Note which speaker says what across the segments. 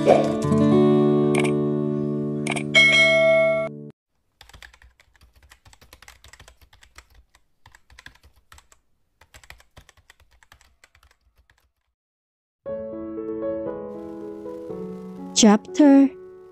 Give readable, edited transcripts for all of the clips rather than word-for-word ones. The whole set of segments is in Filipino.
Speaker 1: Chapter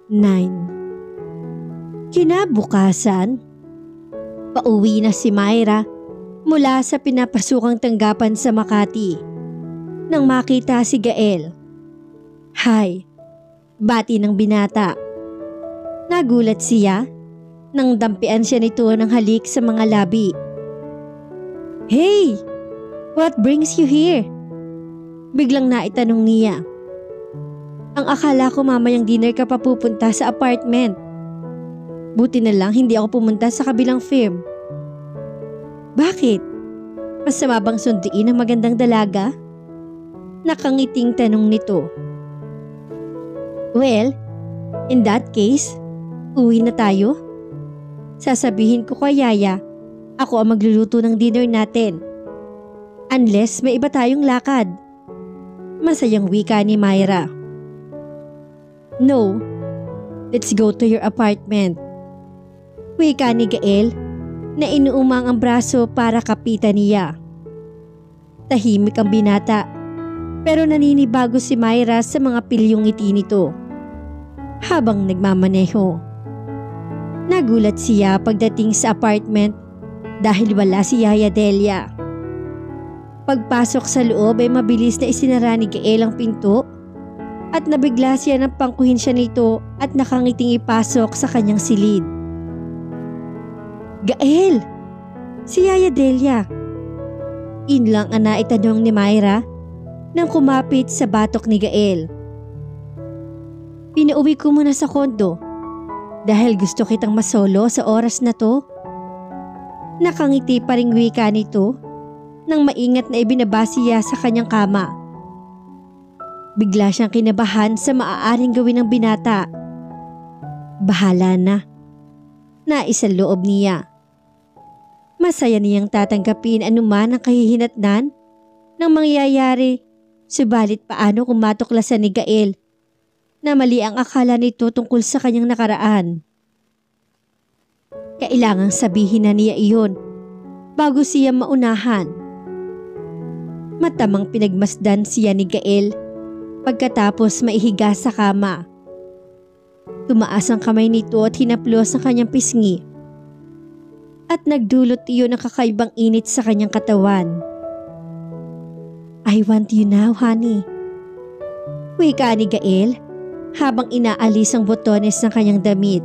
Speaker 1: 9. Kinabukasan, pauwi na si Myra mula sa pinapasukang tanggapan sa Makati nang makita si Gael. "Hi," bati ng binata. Nagulat siya nang dampian siya nito ng halik sa mga labi. "Hey, what brings you here?" Biglang naitanong niya. "Ang akala ko mamayang dinner ka pa pupunta sa apartment. Buti na lang hindi ako pumunta sa kabilang firm." "Bakit? Masama bang sunduin ang magandang dalaga?" Nakangiting tanong nito. "Well, in that case, uwi na tayo. Sasabihin ko kay Yaya, ako ang magluluto ng dinner natin. Unless may iba tayong lakad." Masayang wika ni Myra. "No, let's go to your apartment." Wika ni Gael na inuumang ang braso para kapitan niya. Tahimik ang binata pero naninibago si Myra sa mga pilyong ngiti nito habang nagmamaneho. Nagulat siya pagdating sa apartment dahil wala si Yaya Delia. Pagpasok sa loob ay mabilis na isinara ni Gael ang pinto at nabigla siya nang pangkuhin siya nito at nakangiting ipasok sa kanyang silid. "Gael! Si Yaya Delia!" Inlang ang naitanong ni Myra nang kumapit sa batok ni Gael. "Pinauwi ko muna sa kondo dahil gusto kitang masolo sa oras na to." Nakangiti pa ring wika nito nang maingat na ibinaba siya sa kanyang kama. Bigla siyang kinabahan sa maaaring gawin ng binata. Bahala na. Naisaloob niya. Masaya niyang tatanggapin anuman ang kahihinatnan ng mangyayari, subalit paano kung matuklasan ni Gael na mali ang akala nito tungkol sa kanyang nakaraan. Kailangang sabihin na niya iyon bago siya maunahan. Matamang pinagmasdan siya ni Gael pagkatapos maihiga sa kama. Tumaas ang kamay nito at hinaplos ang kanyang pisngi. At nagdulot iyon ng kakaibang init sa kanyang katawan. "I want you now, honey." Wika ni Gael habang inaalis ang botones ng kanyang damit.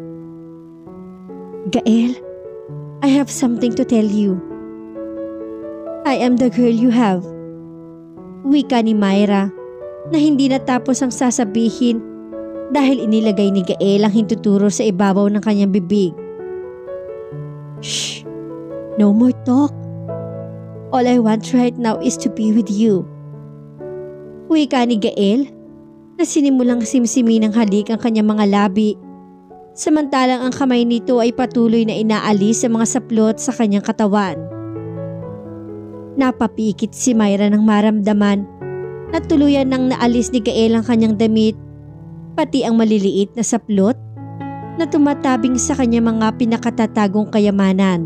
Speaker 1: "Gael, I have something to tell you. I am the girl you have." Wika ni Myra na hindi natapos ang sasabihin dahil inilagay ni Gael ang hintuturo sa ibabaw ng kanyang bibig. "Shh! No more talk. All I want right now is to be with you." Wika ni Gael na sinimulang simsimin ng halik ang kanyang mga labi samantalang ang kamay nito ay patuloy na inaalis ang mga saplot sa kanyang katawan. Napapikit si Myra nang maramdaman na tuluyan nang naalis ni Gael ang kanyang damit, pati ang maliliit na saplot na tumatabing sa kanyang mga pinakatatagong kayamanan.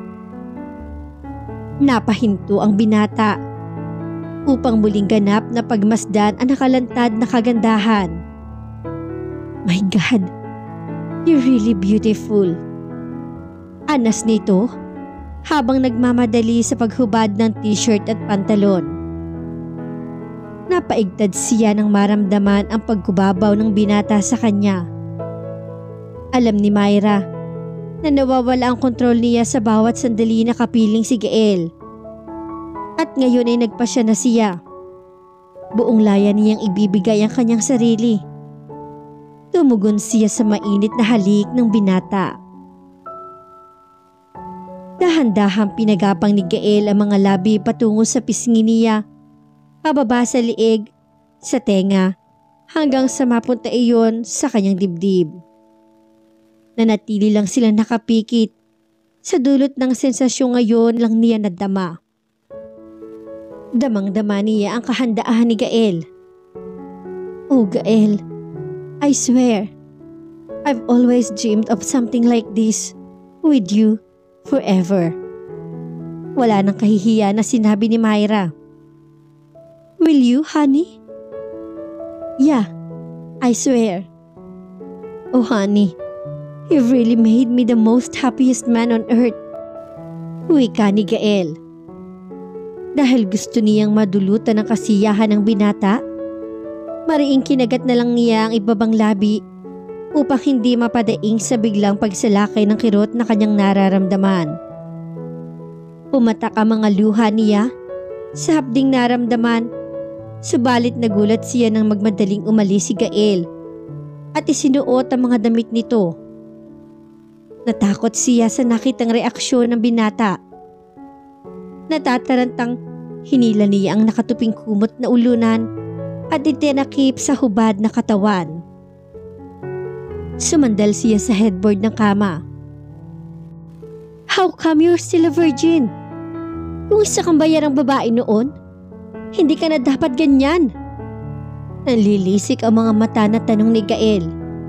Speaker 1: Napahinto ang binata upang muling ganap na pagmasdan ang nakalantad na kagandahan. "My God, you're really beautiful." Anas nito habang nagmamadali sa paghubad ng t-shirt at pantalon. Napaigtad siya nang maramdaman ang pagkubabaw ng binata sa kanya. Alam ni Myra na nawawala ang kontrol niya sa bawat sandali na kapiling si Gael. At ngayon ay nagpasya na siya. Buong laya niyang ibibigay ang kanyang sarili. Tumugon siya sa mainit na halik ng binata. Dahan-dahang pinagapang ni Gael ang mga labi patungo sa pisngi niya, pababa sa liig, sa tenga, hanggang sa mapunta iyon sa kanyang dibdib. Nanatili lang silang nakapikit. Sa dulot ng sensasyon ngayon lang niya nadama. Damang-dama niya ang kahandaan ni Gael. "Oh Gael, I swear, I've always dreamed of something like this with you forever. Wala nang kahihiya na sinabi ni Myra. Will you, honey? Yeah, I swear. Oh honey, you've really made me the most happiest man on earth. Wika ni Gael. Dahil gusto niyang madulutan ng kasiyahan ng binata, mariing kinagat na lang niya ang ibabang labi upang hindi mapadaing sa biglang pagsalakay ng kirot na kanyang nararamdaman. Pumatak ang mga luha niya sa hapding naramdaman, subalit nagulat siya nang magmadaling umalis si Gael at isinuot ang mga damit nito. Natakot siya sa nakitang reaksyon ng binata. Natatarantang hinila niya ang nakatuping kumot na ulunan at itinakip sa hubad na katawan. Sumandal siya sa headboard ng kama. How come you're still a virgin? Kung isa kang bayarang babae noon, hindi ka na dapat ganyan. Nanlilisik ang mga mata na tanong ni Gael.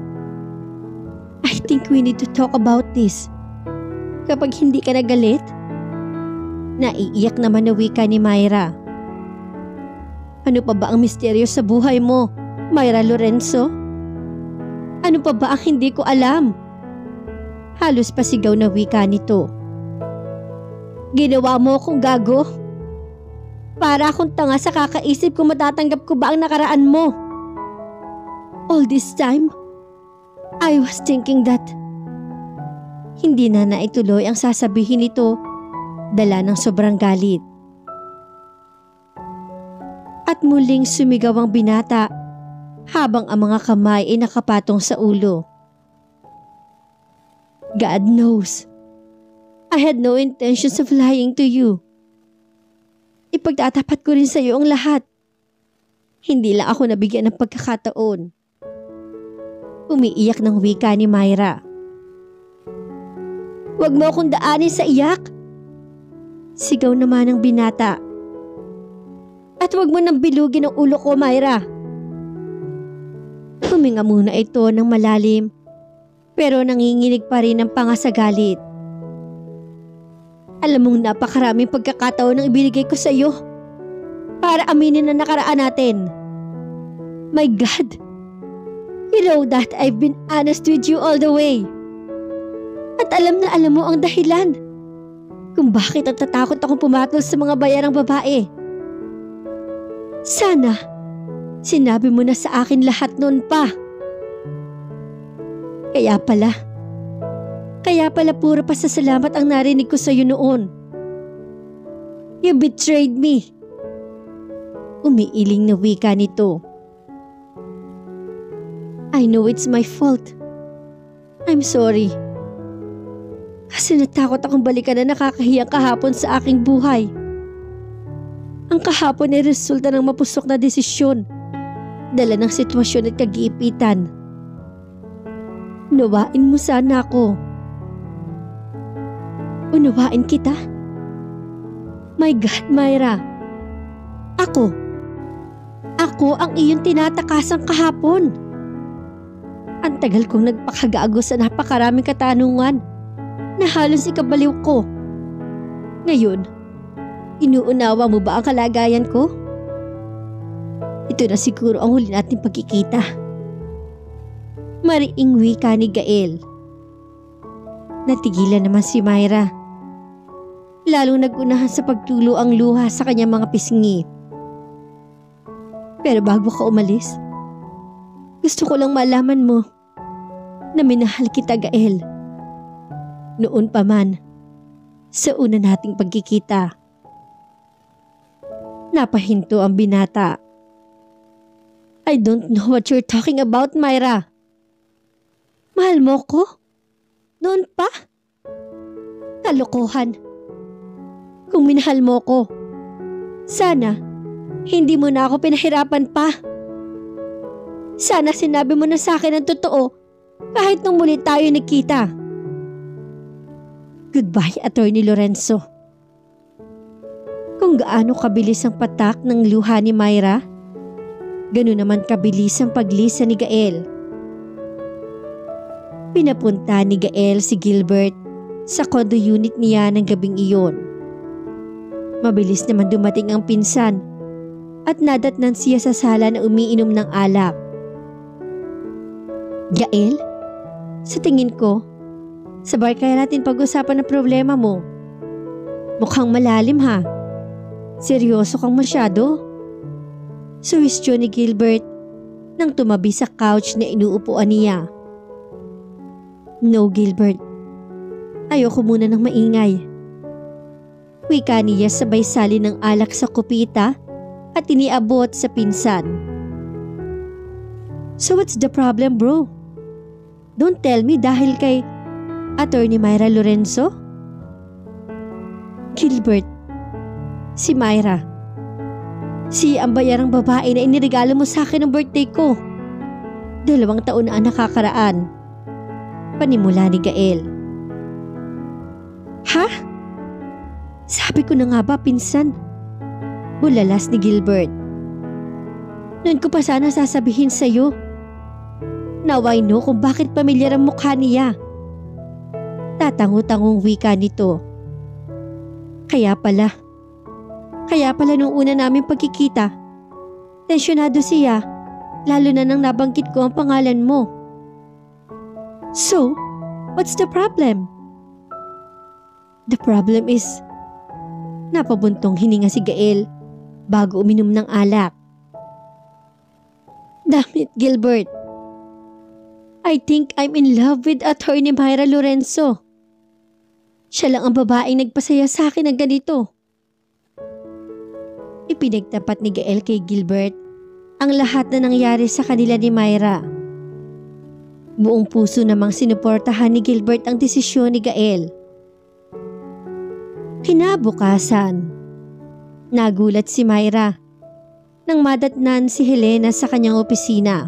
Speaker 1: I think we need to talk about this. Kapag hindi ka nagalit, naiiyak naman na wika ni Myra. Ano pa ba ang misteryo sa buhay mo, Myra Lorenzo? Ano pa ba ang hindi ko alam? Halos pasigaw na wika nito. Ginawa mo akong gago. Para akong tanga sa kakaisip kung matatanggap ko ba ang nakaraan mo. All this time, I was thinking that. Hindi na naituloy ang sasabihin nito, dala ng sobrang galit. At muling sumigaw ang binata habang ang mga kamay ay nakapatong sa ulo. God knows, I had no intentions of lying to you. Ipagtatapat ko rin sa iyo ang lahat. Hindi lang ako nabigyan ng pagkakataon. Umiiyak ng wika ni Myra. Huwag mo akong daanin sa iyak. Sigaw naman ng binata. At huwag mo nang bilugin ang ulo ko, Myra. Huminga muna ito ng malalim, pero nanginginig pa rin ang panga sa galit. Alam mong napakaraming pagkakataon ang ibinigay ko sa iyo para aminin ang nakaraan natin. My God, you know that I've been honest with you all the way. At alam na alam mo ang dahilan kung bakit natatakot akong pumatol sa mga bayarang babae. Sana, sinabi mo na sa akin lahat noon pa. Kaya pala puro pasasalamat ang narinig ko sa iyo noon. You betrayed me. Umiiling na wika nito. I know it's my fault. I'm sorry. Kasi natakot akong balikan na nakakahiyang kahapon sa aking buhay. Ang kahapon ay resulta ng mapusok na desisyon, dala ng sitwasyon at kagiipitan. Unawain mo sana ako. Unawain kita? My God, Myra. Ako ang iyong tinatakasang kahapon. Ang tagal kong nagpakagago sa napakaraming katanungan na halos ikabaliw ko. Ngayon, inuunawa mo ba ang kalagayan ko? Ito na siguro ang huli nating pagkikita. Mariing wika ni Gael. Natigilan naman si Myra. Lalong nagunahan sa pagtulo ang luha sa kanyang mga pisngi. Pero bago ka umalis, gusto ko lang malaman mo na minahal kita, Gael. Noon pa man, sa una nating pagkikita. Napahinto ang binata. I don't know what you're talking about, Myra. Mahal mo ko? Noon pa? Kalokohan. Kung minahal mo ko, sana hindi mo na ako pinahirapan pa. Sana sinabi mo na sa akin ang totoo kahit nung muli tayo nagkita. Goodbye, Attorney Lorenzo. Kung gaano kabilis ang patak ng luha ni Myra, ganoon naman kabilis ang paglisa ni Gael Pinapunta ni Gael si Gilbert sa condo unit niya ng gabing iyon. Mabilis naman dumating ang pinsan at nadatnan siya sa sala na umiinom ng alak. Gael, sa tingin ko, sa bar kaya natin pag-usapan ang problema mo. Mukhang malalim ha. Seryoso kang masyado. Suwestyon ni Gilbert nang tumabi sa couch na inuupuan niya. No, Gilbert. Ayoko muna ng maingay. Wika niya sabay sali ng alak sa kupita at iniabot sa pinsan. So what's the problem, bro? Don't tell me dahil kay Attorney Myra Lorenzo? Gilbert, si Myra. Si ang bayarang babae na iniregalo mo sa akin ng birthday ko. 2 taon na ang nakakaraan. Panimula ni Gael. Ha? Sabi ko na nga ba, pinsan? Bulalas ni Gilbert. Noon ko pa sana sasabihin sa'yo. Now I know kung bakit pamilyar ang mukha niya. Tatango-tangong wika nito. Kaya pala nung una namin pagkikita, tensyonado siya, lalo na nang nabanggit ko ang pangalan mo. So, what's the problem? The problem is, napabuntong hininga si Gael bago uminom ng alak. Damn it, Gilbert. I think I'm in love with Attorney Myra Lorenzo. Siya lang ang babaeng nagpasaya sa akin ng ganito. Ipinagtapat ni Gael kay Gilbert ang lahat na nangyari sa kanila ni Myra. Buong puso namang sinuportahan ni Gilbert ang desisyon ni Gael. Kinabukasan, nagulat si Myra nang madatnan si Helena sa kanyang opisina.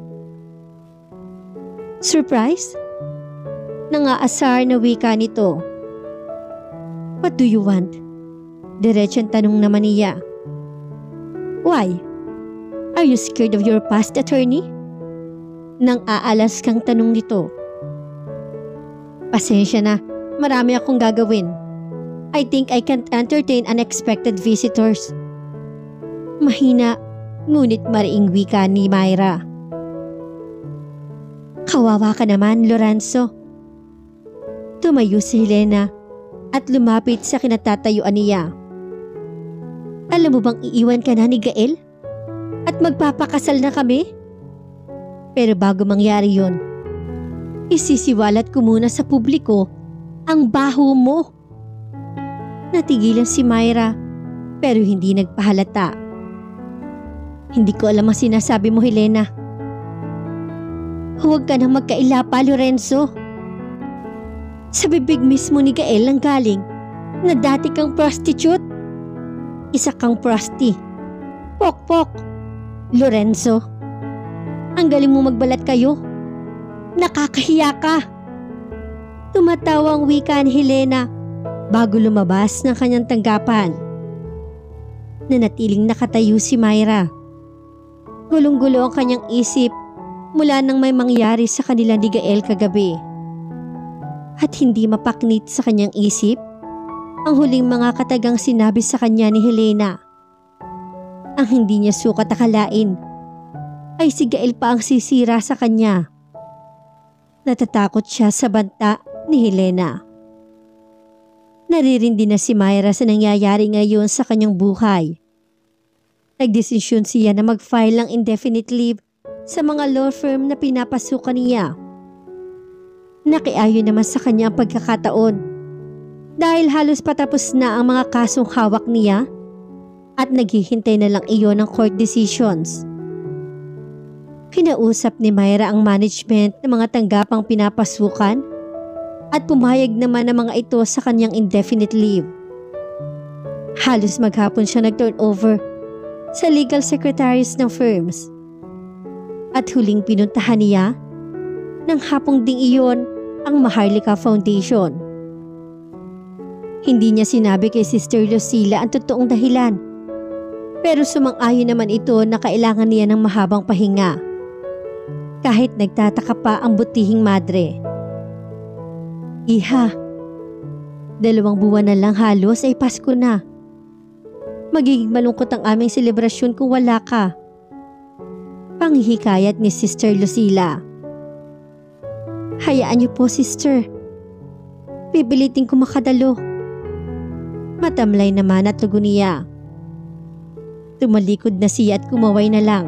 Speaker 1: Surprise? Nangaasar na wika nito. What do you want? Diretsong tanong naman niya. Why? Are you scared of your past, attorney? Nang aalas kang tanong nito. Pasensya na, marami akong gagawin. I think I can't entertain unexpected visitors. Mahina, ngunit mariing wika ni Myra. Kawawa ka naman, Lorenzo. Tumayo si Helena at lumapit sa kinatatayuan niya. Alam mo bang iiwan ka na ni Gael? At magpapakasal na kami? Pero bago mangyari yon, isisiwalat ko muna sa publiko ang baho mo. Natigilan si Myra pero hindi nagpahalata. Hindi ko alam ang sinasabi mo, Helena. Huwag ka nang magkaila pa, Lorenzo. Sa bibig mismo ni Gael ang galing na dati kang prostitute. Isa kang prosti. Pok-pok. Lorenzo, ang galing mo magbalat kayo. Nakakahiya ka. Tumatawa ang wika ni Helena bago lumabas ng kanyang tanggapan. Nanatiling nakatayo si Myra. Gulong-gulo ang kanyang isip mula nang may mangyari sa kanila ni Gael kagabi. At hindi mapaknit sa kanyang isip ang huling mga katagang sinabi sa kanya ni Helena. Ang hindi niya sukat akalain ay si Gael pa ang sisira sa kanya. Natatakot siya sa banta ni Helena. Naririndi na si Myra sa nangyayari ngayon sa kanyang buhay. Nagdesisyon siya na mag-file ng indefinite leave sa mga law firm na pinapasukan niya. Nakiayon naman sa kanya ang pagkakataon dahil halos patapos na ang mga kasong hawak niya at naghihintay na lang iyon ng court decisions. Kinausap ni Myra ang management ng mga tanggapang pinapasukan at pumayag naman ang mga ito sa kanyang indefinite leave. Halos maghapon siya nag-turnover sa legal secretaries ng firms. At huling pinuntahan niya ng hapong ding iyon ang Maharlika Foundation. Hindi niya sinabi kay Sister Lucila ang totoong dahilan, pero sumang-ayon naman ito na kailangan niya ng mahabang pahinga. Kahit nagtataka pa ang butihing madre. Iha, 2 buwan na lang halos ay Pasko na. Magiging malungkot ang aming selebrasyon kung wala ka. Panghihikayat ni Sister Lucila. Hayaan niyo po, sister. Pipilitin ko makadalo. Matamlay naman at lugo niya. Tumalikod na siya at kumaway na lang.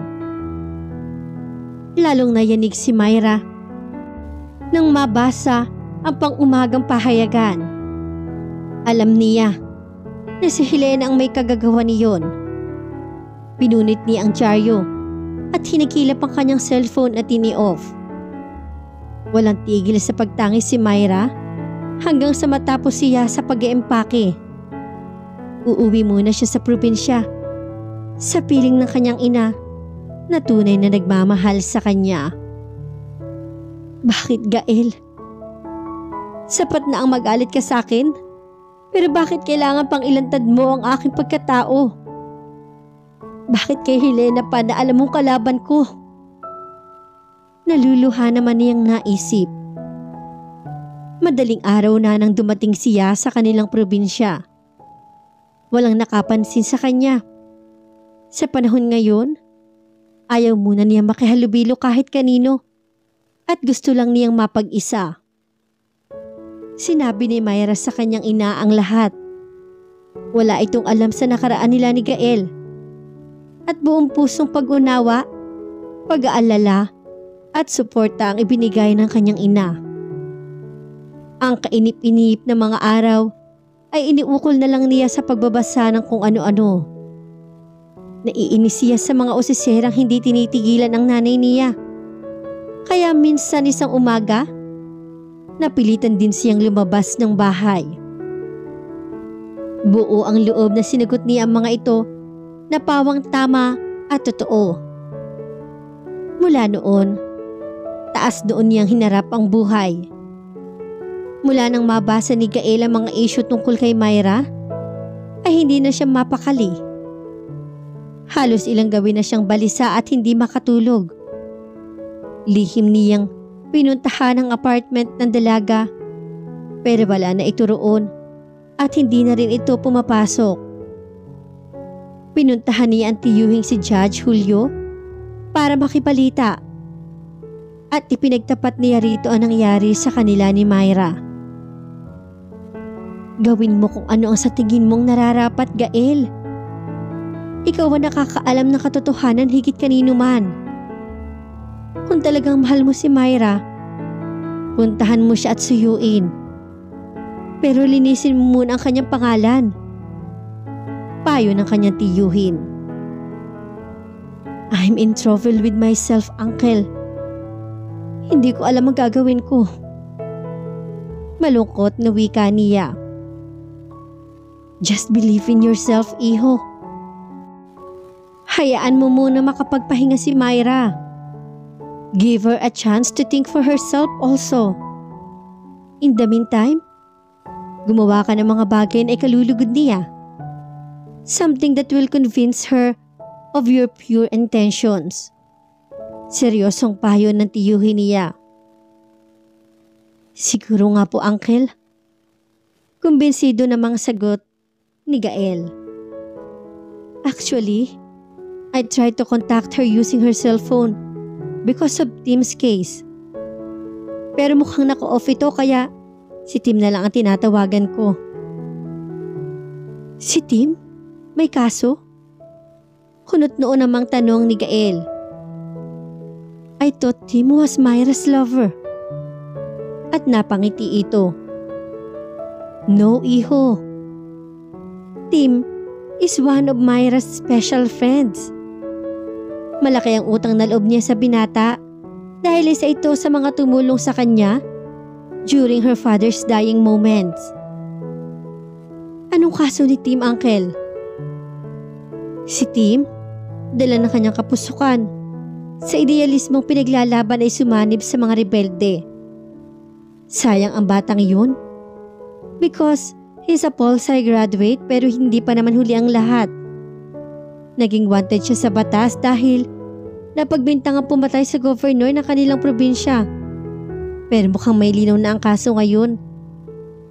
Speaker 1: Lalong nayanig si Myra nang mabasa ang pang-umagang pahayagan. Alam niya na si Helena ang may kagagawa niyon. Pinunit niya ang dyaryo at hinikilap ang kanyang cellphone at ini-off. Walang tigil sa pagtangis si Myra hanggang sa matapos siya sa pag-iempake. Uuwi muna siya sa probinsya sa piling ng kanyang ina na tunay na nagmamahal sa kanya. Bakit, Gael? Sapat na ang magalit ka sa akin, pero bakit kailangan pang ilantad mo ang aking pagkatao? Bakit kay Helena pa na alam mong kalaban ko? Naluluha naman niyang naisip. Madaling araw na nang dumating siya sa kanilang probinsya. Walang nakapansin sa kanya. Sa panahon ngayon, ayaw muna niyang makihalubilo kahit kanino at gusto lang niyang mapag-isa. Sinabi ni Myra sa kanyang ina ang lahat. Wala itong alam sa nakaraan nila ni Gael. At buong pusong pag-unawa, pag-aalala at suporta ang ibinigay ng kanyang ina. Ang kainip-inip na mga araw ay iniukol na lang niya sa pagbabasa ng kung ano-ano. Naiinis siya sa mga usiserang hindi tinitigilan ng nanay niya. Kaya minsan isang umaga, napilitan din siyang lumabas ng bahay. Buo ang loob na sinagot niya ang mga ito na pawang tama at totoo. Mula noon, taas doon niyang hinarap ang buhay. Mula nang mabasa ni Gael ang mga issue tungkol kay Myra, ay hindi na siya mapakali. Halos ilang gabi na siyang balisa at hindi makatulog. Lihim niyang pinuntahan ang apartment ng dalaga, pero wala na ito roon at hindi na rin ito pumapasok. Pinuntahan niya ang tiyuhing si Judge Julio para makipalita at ipinagtapat niya rito ang nangyari sa kanila ni Myra. Gawin mo kung ano ang sa tingin mong nararapat, Gael. Ikaw ang nakakaalam ng katotohanan higit kanino man. Kung talagang mahal mo si Myra, puntahan mo siya at suyuin. Pero linisin mo muna ang kanyang pangalan. Payo ng kanyang tiyuhin. I'm in trouble with myself, Uncle. Hindi ko alam ang gagawin ko. Malungkot na wika niya. Just believe in yourself, iho. Hayaan mo muna makapagpahinga si Myra. Give her a chance to think for herself also. In the meantime, gumawa ka ng mga bagay na ikalulugod niya. Something that will convince her of your pure intentions. Seryosong payo ng tiyuhin niya. Siguro nga po, Uncle. Kumbinsido namang sagot ni Gael. Actually, I tried to contact her using her cellphone because of Tim's case. Pero mukhang naka-off ito kaya si Tim na lang ang tinatawagan ko. Si Tim? May kaso? Kunot noon namang tanong ni Gael. I thought Tim was Myra's lover. At napangiti ito. No, iho. Tim is one of Myra's special friends. Malaki ang utang na loob niya sa binata dahil isa ito sa mga tumulong sa kanya during her father's dying moments. Anong kaso ni Tim, Uncle? Si Tim, dala ng kanyang kapusukan, sa idealismong pinaglalaban ay sumanib sa mga rebelde. Sayang ang batang yun. Because he's a Pol-Sci graduate pero hindi pa naman huli ang lahat. Naging wanted siya sa batas dahil napagbintangang pumatay sa governor ng kanilang probinsya. Pero mukhang may linaw na ang kaso ngayon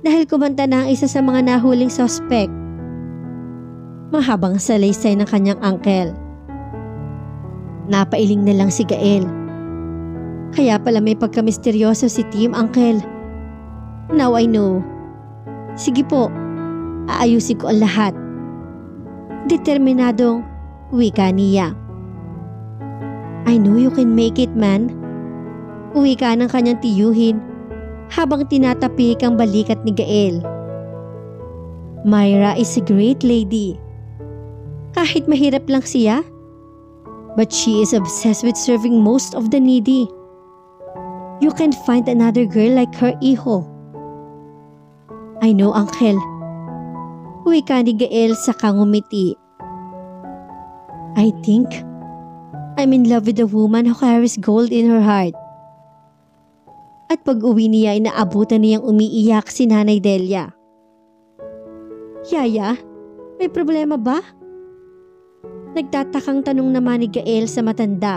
Speaker 1: dahil kumanta na ang isa sa mga nahuling suspect. Mahabang salaysay ng kanyang uncle. Napailing na lang si Gael. Kaya pala may pagkamisteryoso si Tim, uncle. Now I know. Sige po, aayusin ko ang lahat. Determinadong wika niya. I know you can make it, man. Wika ng kanyang tiyuhin habang tinatapik ang balikat ni Gael. Myra is a great lady. Kahit mahirap lang siya, but she is obsessed with serving most of the needy. You can find another girl like her, iho. I know, uncle. Wika ni Gael sa kangumiti. I think I'm in love with a woman who carries gold in her heart. At pag-uwi niya ay naabutan niyang umiiyak si Nanay Delia. Yaya, may problema ba? Nagtatakang tanong naman ni Gael sa matanda.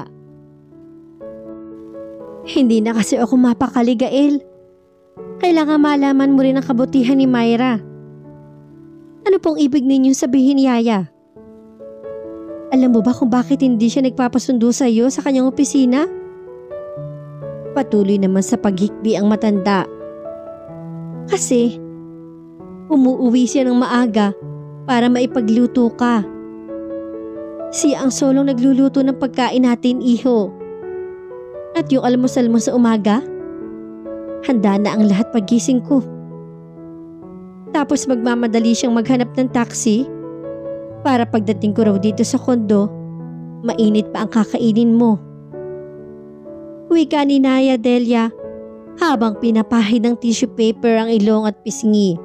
Speaker 1: Hindi na kasi ako mapakali, Gael. Kailangan malaman mo rin ang kabutihan ni Myra. Ano pong ibig ninyong sabihin, Yaya? Alam mo ba kung bakit hindi siya nagpapasundo sa iyo sa kanyang opisina? Patuloy naman sa paghikbi ang matanda. Kasi, umuuwi siya ng maaga para maipagluto ka. Siya ang solong nagluluto ng pagkain natin, iho. At yung almusal mo sa umaga, handa na ang lahat pagising ko. Tapos magmamadali siyang maghanap ng taxi para pagdating ko raw dito sa kondo, mainit pa ang kakainin mo. Wika ni Naya Delia habang pinapahid ng tissue paper ang ilong at pisngi.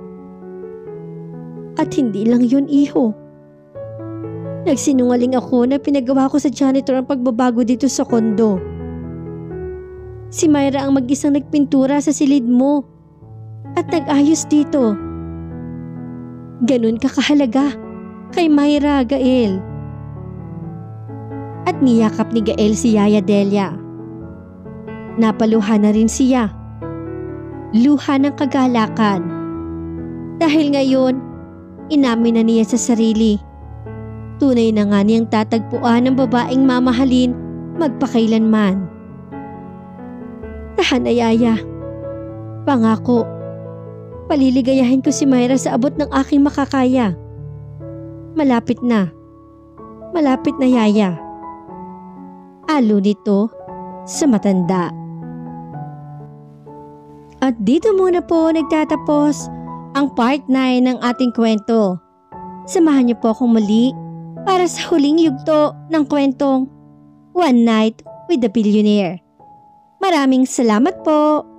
Speaker 1: At hindi lang yun, iho. Nagsinungaling ako na pinagawa ko sa janitor ang pagbabago dito sa kondo. Si Myra ang mag-isang nagpintura sa silid mo at nag-ayos dito. Ganun ka kahalaga kay Myra, Gael. At niyakap ni Gael si Yaya Delia. Napaluha na rin siya. Luha ng kagalakan. Dahil ngayon, inamin na niya sa sarili. Tunay na nga niyang tatagpuan ng babaeng mamahalin magpakailanman. Tahan na, Yaya. Pangako, paliligayahin ko si Myra sa abot ng aking makakaya. Malapit na. Malapit na, Yaya. Alo nito sa matanda. At dito muna po nagtatapos ang part 9 ng ating kwento. Samahan niyo po akong muli para sa huling yugto ng kwentong One Night with the Billionaire. Maraming salamat po!